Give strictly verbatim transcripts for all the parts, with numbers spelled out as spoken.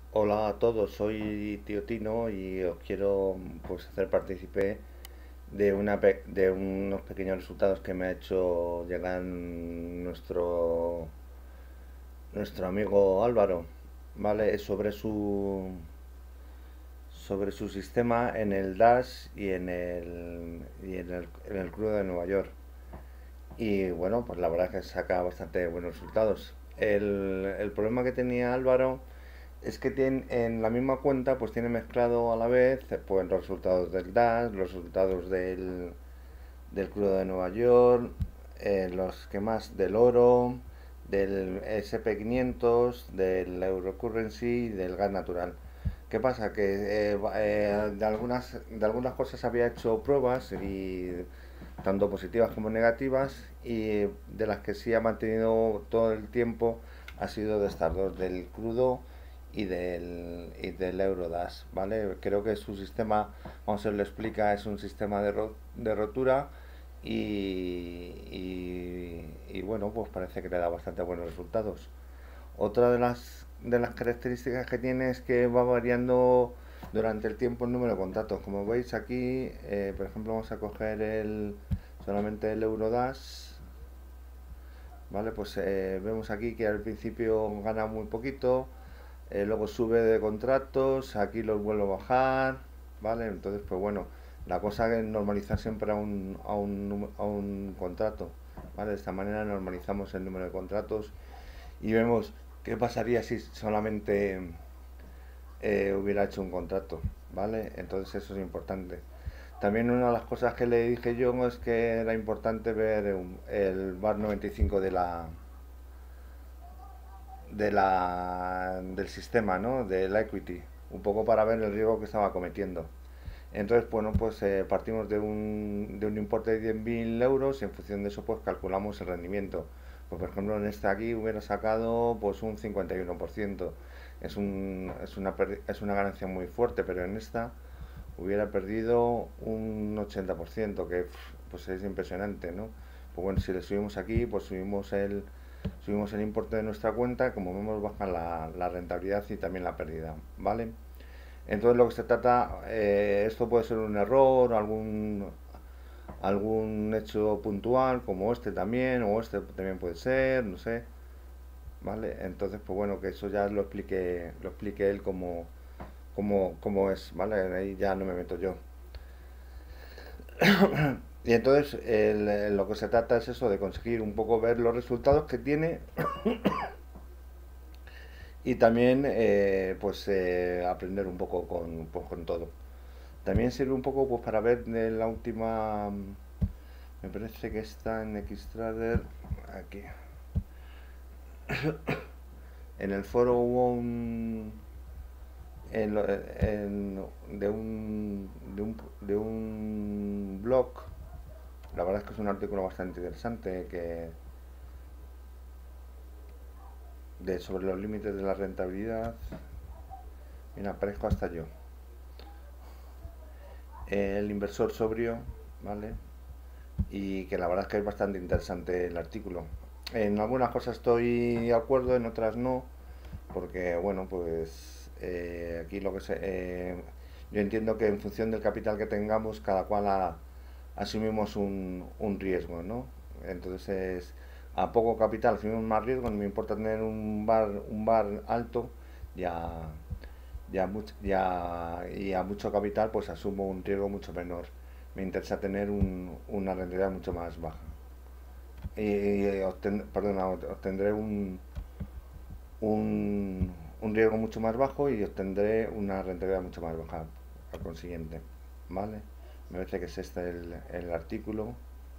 Hola a todos, soy Tío Tino y os quiero pues hacer partícipe de una pe- de unos pequeños resultados que me ha hecho llegar nuestro nuestro amigo Álvaro, ¿vale? Es sobre su sobre su sistema en el Dash y en el y en el, en el crudo de Nueva York. Y bueno, pues la verdad es que saca bastante buenos resultados. El, el problema que tenía Álvaro es que tiene, en la misma cuenta pues tiene mezclado a la vez pues, los resultados del Dash, los resultados del, del crudo de Nueva York, eh, los que más del oro, del S and P quinientos, del Eurocurrency y del gas natural. ¿Qué pasa? Que eh, eh, de, algunas, de algunas cosas había hecho pruebas y tanto positivas como negativas, y de las que sí ha mantenido todo el tiempo ha sido de estas dos, del crudo y del, y del Eurodash, ¿vale? Creo que su sistema, vamos a ver, lo explica, es un sistema de, ro de rotura y, y, y, bueno, pues parece que le da bastante buenos resultados. Otra de las, de las características que tiene es que va variando durante el tiempo el número de contactos. Como veis aquí, eh, por ejemplo, vamos a coger el, solamente el Eurodash. Vale, pues eh, vemos aquí que al principio gana muy poquito, eh, luego sube de contratos, aquí los vuelve a bajar, ¿vale? Entonces, pues bueno, la cosa es normalizar siempre a un, a un, a un contrato, ¿vale? De esta manera normalizamos el número de contratos y vemos qué pasaría si solamente eh, hubiera hecho un contrato, ¿vale? Entonces eso es importante. También una de las cosas que le dije yo es que era importante ver un- el bar noventa y cinco de la, de la, del sistema, ¿no? Del equity, un poco para ver el riesgo que estaba cometiendo. Entonces, bueno, pues eh, partimos de un, de un importe de diez mil euros y en función de eso pues calculamos el rendimiento. Pues por ejemplo en este aquí hubiera sacado pues un cincuenta y uno por ciento. Es, un, es, una, es una ganancia muy fuerte, pero en esta hubiera perdido un ochenta por ciento, que pues es impresionante, ¿no? Pues bueno, si le subimos aquí, pues subimos el, subimos el importe de nuestra cuenta, como vemos baja la, la rentabilidad y también la pérdida, ¿vale? Entonces lo que se trata, eh, esto puede ser un error, algún, algún hecho puntual, como este también, o este también puede ser, no sé, ¿vale? Entonces, pues bueno, que eso ya lo explique, lo explique él como, como, como es, ¿vale? Ahí ya no me meto yo. Y entonces el- el- lo que se trata es eso, de conseguir un poco ver los resultados que tiene y también eh, pues eh, aprender un poco con, pues, con todo. También sirve un poco pues para ver de la última, me parece que está en Xtrader, aquí. En el foro hubo un, en, en- de un, de un, de un blog, la verdad es que es un artículo bastante interesante que de sobre los límites de la rentabilidad. Mira, aparezco hasta yo. El inversor sobrio, ¿vale? Y que la verdad es que es bastante interesante el artículo. En algunas cosas estoy de acuerdo, en otras no, porque bueno, pues eh, aquí lo que se... eh, yo entiendo que en función del capital que tengamos, cada cual a- asumimos un, un riesgo, ¿no? Entonces, a poco capital asumimos más riesgo, no me importa tener un bar, un bar alto, ya, ya, much- ya, y a mucho capital pues asumo un riesgo mucho menor. Me interesa tener un- una rentabilidad mucho más baja. Y, y obten- perdona, obtendré un, un, un riesgo mucho más bajo y obtendré una rentabilidad mucho más baja al consiguiente. ¿Vale? Me parece que es este el, el artículo.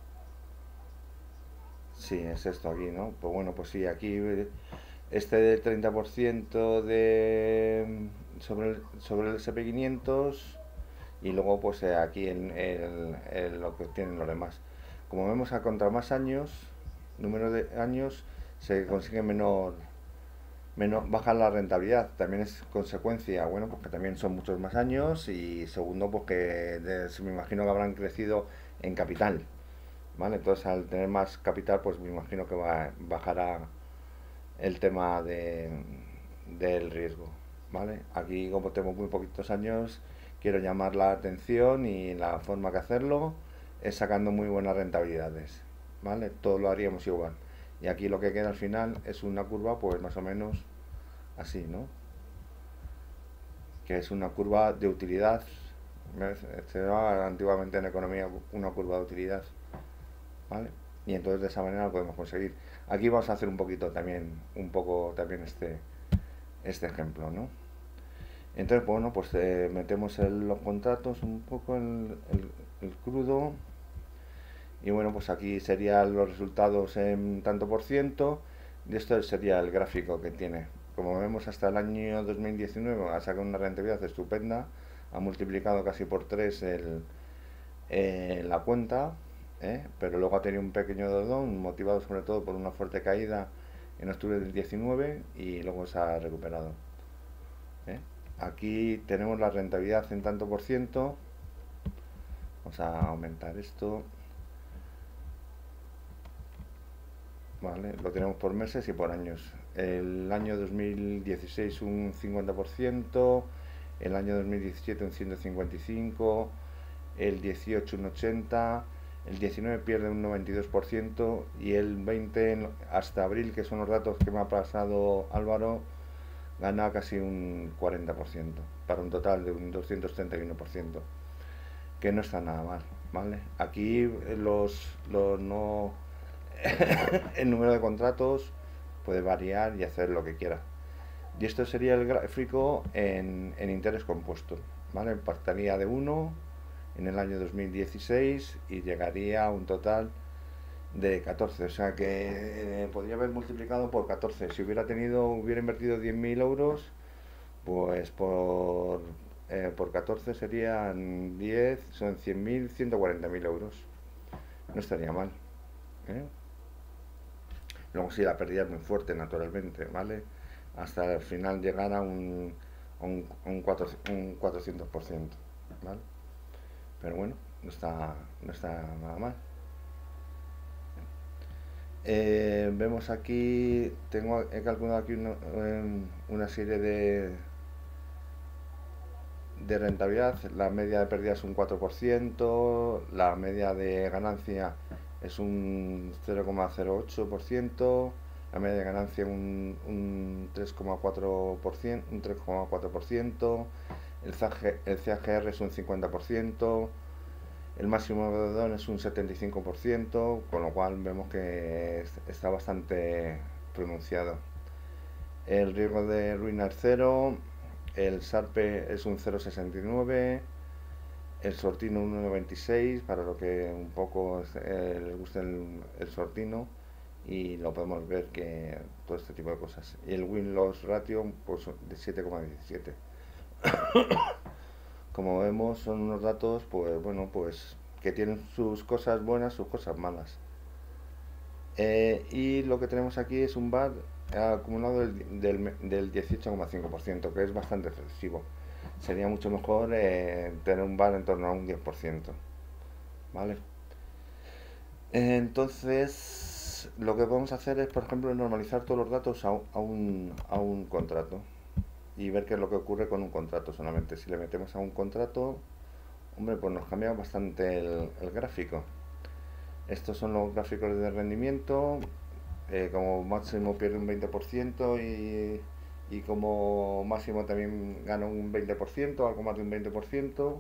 Sí, es esto aquí, ¿no? Pues bueno, pues sí, aquí este del treinta por ciento de, sobre el, sobre el S and P quinientos y luego pues eh, aquí en el, el- lo que tienen los demás. Como vemos, a contra más años, número de años, se consigue menor, menor, baja la rentabilidad. También es consecuencia, bueno, porque también son muchos más años y segundo, pues que de- se me imagino que habrán crecido en capital, ¿vale? Entonces al tener más capital, pues me imagino que va, bajará el tema de, del riesgo. ¿vale? Aquí, como tengo muy poquitos años, quiero llamar la atención y la forma que hacerlo es sacando muy buenas rentabilidades, ¿vale? Todo lo haríamos igual. Y aquí lo que queda al final es una curva, pues más o menos así, ¿no? Que es una curva de utilidad. ¿Ves? Se llama antiguamente en economía una curva de utilidad, ¿vale? Y entonces de esa manera lo podemos conseguir. Aquí vamos a hacer un poquito también, un poco también este, este ejemplo, ¿no? Entonces, bueno, pues eh, metemos el- los contratos un poco en el, el crudo. Y bueno, pues aquí serían los resultados en tanto por ciento. Y esto sería el gráfico que tiene. Como vemos, hasta el año dos mil diecinueve ha sacado una rentabilidad estupenda. Ha multiplicado casi por tres el, eh, la cuenta. ¿eh? Pero luego ha tenido un pequeño dodón, motivado sobre todo por una fuerte caída en octubre del diecinueve y luego se ha recuperado. ¿eh? Aquí tenemos la rentabilidad en tanto por ciento. Vamos a aumentar esto. Vale, lo tenemos por meses y por años. El año dos mil dieciséis un cincuenta por ciento, el año dos mil diecisiete un ciento cincuenta y cinco por ciento, el dieciocho un ochenta por ciento, el diecinueve pierde un noventa y dos por ciento y el veinte hasta abril, que son los datos que me ha pasado Álvaro, gana casi un cuarenta por ciento, para un total de un doscientos treinta y uno por ciento, que no está nada mal, ¿vale? Aquí los, los no el número de contratos puede variar y hacer lo que quiera. Y esto sería el gráfico en, en interés compuesto, ¿vale? Partaría de uno en el año dos mil dieciséis y llegaría a un total de catorce, o sea que eh, podría haber multiplicado por catorce. Si hubiera tenido, hubiera invertido diez mil euros, pues por, eh, por catorce serían diez, son cien mil, ciento cuarenta mil euros. No estaría mal, ¿eh? Luego sí, la pérdida es muy fuerte, naturalmente, ¿vale? Hasta el final llegar a un, a un, un, cuatro, un cuatrocientos por ciento, ¿vale? Pero bueno, no está, no está nada mal. Eh, vemos aquí, tengo, he calculado aquí una, una serie de, de rentabilidad. La media de pérdida es un cuatro por ciento, la media de ganancia es un cero coma cero ocho por ciento, la media de ganancia un, un tres coma cuatro por ciento, un tres coma cuatro por ciento, el, el C A G R es un cincuenta por ciento, el máximo de Dodón es un setenta y cinco por ciento, con lo cual vemos que está bastante pronunciado. El riesgo de ruina es cero, el SARPE es un cero coma sesenta y nueve, el Sortino un uno coma noventa y seis, para lo que un poco eh, les gusta el, el Sortino, y lo podemos ver que todo este tipo de cosas. Y el Win-Loss Ratio pues, de siete coma diecisiete. Como vemos, son unos datos, pues bueno, pues que tienen sus cosas buenas, sus cosas malas. Eh, y lo que tenemos aquí es un V A R acumulado del, del, del dieciocho coma cinco por ciento, que es bastante excesivo. Sería mucho mejor eh, tener un V A R en torno a un diez por ciento. ¿Vale? Entonces, lo que podemos hacer es, por ejemplo, normalizar todos los datos a, a, un, a un contrato y ver qué es lo que ocurre con un contrato solamente. Si le metemos a un contrato, hombre, pues nos cambia bastante el, el gráfico. Estos son los gráficos de rendimiento. Eh, como máximo pierde un veinte por ciento y, y como máximo también gana un veinte por ciento, algo más de un veinte por ciento.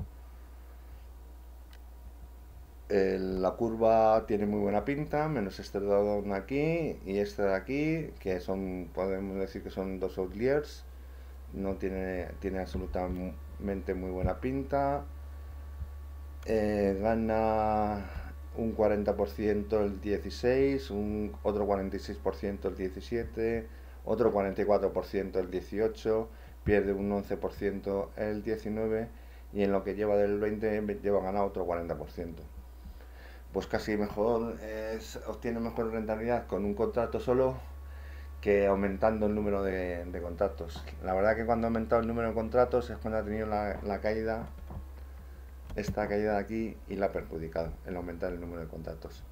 Eh, la curva tiene muy buena pinta, menos este dado aquí y este de aquí, que son, podemos decir que son dos outliers. No tiene, tiene absolutamente muy buena pinta. Eh, gana un cuarenta por ciento el dieciséis, un otro cuarenta y seis por ciento el diecisiete, otro cuarenta y cuatro por ciento el dieciocho, pierde un once por ciento el diecinueve y en lo que lleva del veinte lleva ganado otro cuarenta por ciento. Pues casi mejor, es, obtiene mejor rentabilidad con un contrato solo que aumentando el número de, de contratos. La verdad que cuando ha aumentado el número de contratos es cuando ha tenido la, la caída, esta caída de aquí, y la ha perjudicado el aumentar el número de contratos.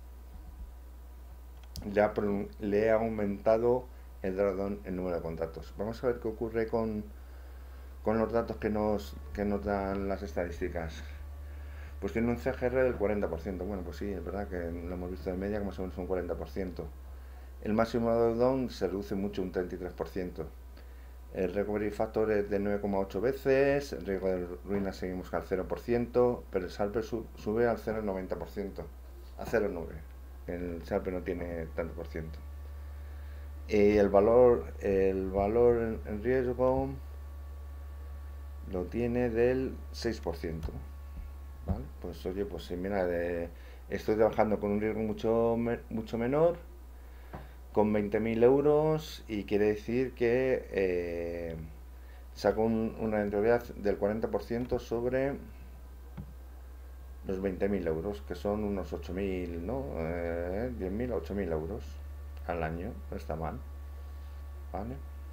Ya le ha aumentado el drawdown el número de contratos. Vamos a ver qué ocurre con, con los datos que nos, que nos dan las estadísticas. Pues tiene un C G R del cuarenta por ciento. Bueno, pues sí, es verdad que lo hemos visto de media que más o menos un cuarenta por ciento. El máximo drawdown se reduce mucho, un treinta y tres por ciento. El recovery factor es de nueve coma ocho veces, el riesgo de ruina seguimos al cero por ciento, pero el Sharpe sube al cero coma noventa por ciento, a cero coma nueve. El Sharpe no tiene tanto por ciento. Y el valor, el valor en riesgo lo tiene del seis por ciento. ¿Vale? Pues oye, pues sí, mira, de, estoy trabajando con un riesgo mucho, mucho menor, con veinte mil euros, y quiere decir que eh, saco un, una rentabilidad del cuarenta por ciento sobre los veinte mil euros, que son unos ocho mil, ¿no? Eh, diez mil, ocho mil euros al año, no está mal. ¿Vale?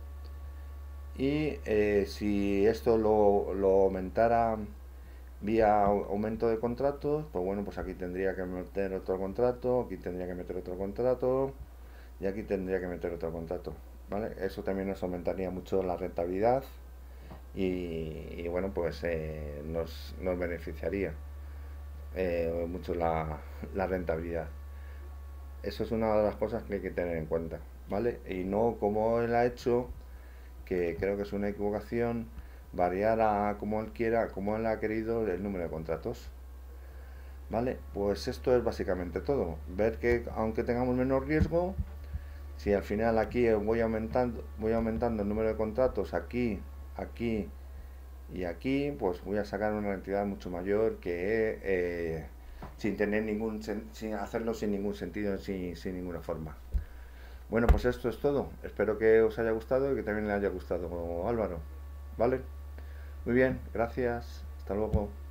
Y eh, si esto lo, lo aumentara vía aumento de contratos, pues bueno, pues aquí tendría que meter otro contrato, aquí tendría que meter otro contrato y aquí tendría que meter otro contrato, ¿vale? Eso también nos aumentaría mucho la rentabilidad y, y bueno, pues eh, nos, nos beneficiaría eh, mucho la, la rentabilidad. Eso es una de las cosas que hay que tener en cuenta, ¿vale? Y no como él ha hecho, que creo que es una equivocación, variar a como él quiera, como él ha querido el número de contratos. ¿Vale? Pues esto es básicamente todo. Ver que aunque tengamos menos riesgo, si al final aquí voy aumentando, voy aumentando el número de contratos aquí, aquí y aquí, pues voy a sacar una cantidad mucho mayor que eh, sin tener ningún, sin hacerlo sin ningún sentido, sin, sin ninguna forma. Bueno, pues esto es todo. Espero que os haya gustado y que también le haya gustado Álvaro. ¿Vale? Muy bien, gracias. Hasta luego.